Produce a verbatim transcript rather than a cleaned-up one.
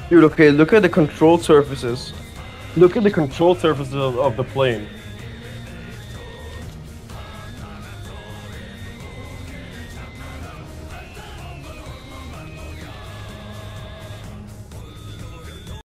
Dude, okay, look at the control surfaces. Look at the control surfaces of, of the plane.